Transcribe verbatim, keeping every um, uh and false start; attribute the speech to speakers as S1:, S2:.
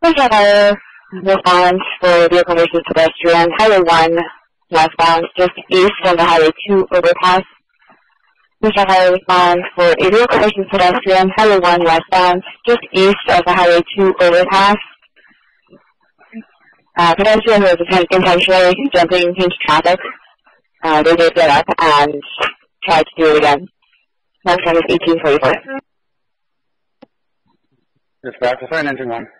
S1: We have a response for vehicle versus pedestrian, Highway one westbound, just east of the Highway two overpass. We have a response for a vehicle versus pedestrian, Highway one westbound, just east of the Highway two overpass. Uh, pedestrian was intentionally jumping into traffic. Uh, they did get up and tried to do it again. Next time is eighteen forty-four.
S2: Dispatch, assign engine one.